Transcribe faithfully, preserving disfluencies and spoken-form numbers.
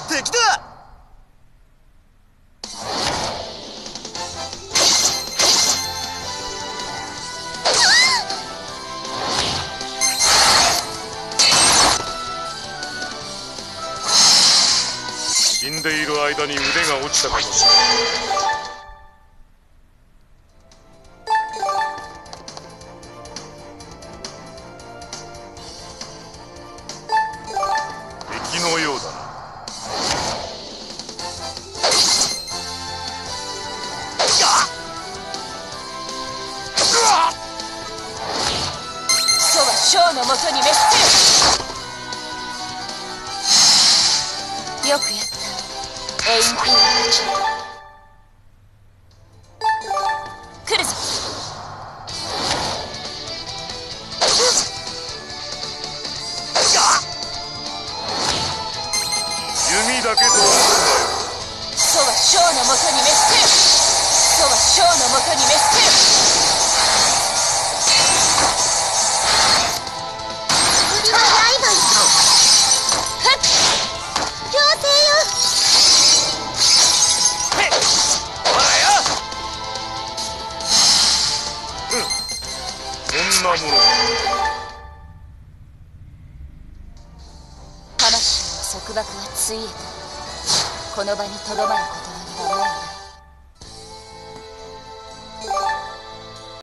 敵だ。 死んでいる間に腕が落ちたかもしれない。敵のようだな。 楚は将のもとに滅する。よくやった、エインティーたち。来るぞ。 弓だけと思うなよ。 楚は将のもとに滅する。楚は将のもとに滅する。 鳥はライバル。 ふっ強制よ。 こんなもの。 魂の束縛はついえた。この場にとどまることはできない。